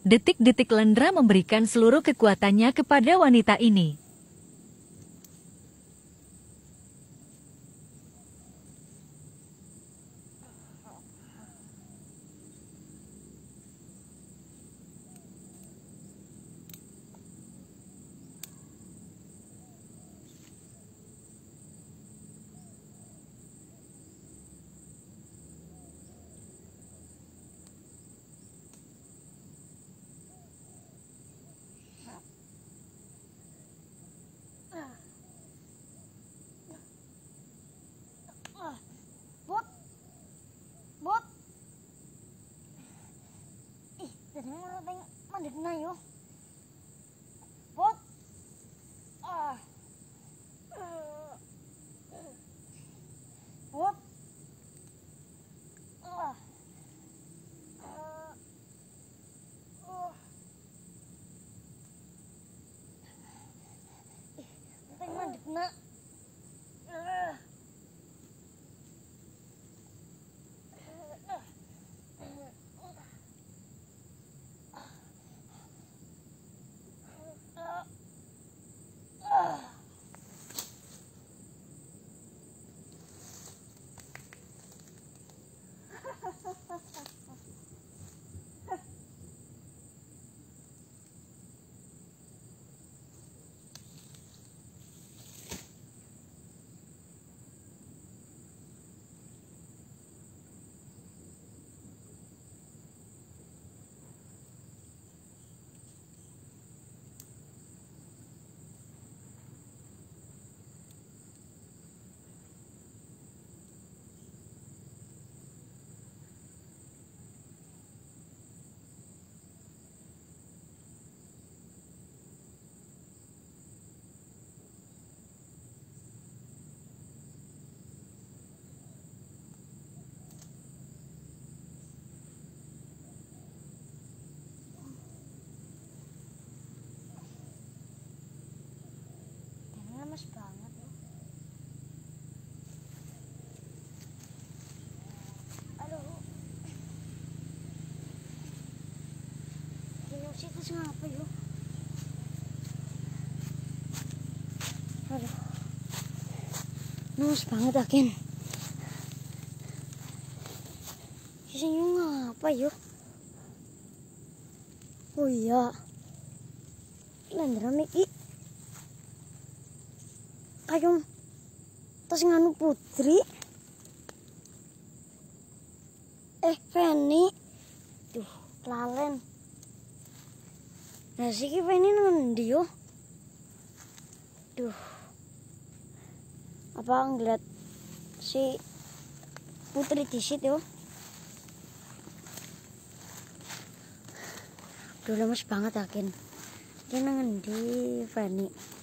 Detik-detik Lendra memberikan seluruh kekuatannya kepada wanita ini. Bot. Ih, tadi mau tengok mandek na yo. Bot. Ah. Bot. Ah. Ih, tengok mandek na. Lemes banget loh. Aduh. Ini sih itu ngapa yuk? Aduh. Lemes banget akin. Sini ngapa yuk? Oh iya. Lendra miki. Kayong tas nganu Putri. Feni. Duh, lalen. Nah, siki Feni ngendi yo? Duh. Apa ngeliat si Putri di situ yo? Duh, lemes banget yakin. Dia ngendi Feni.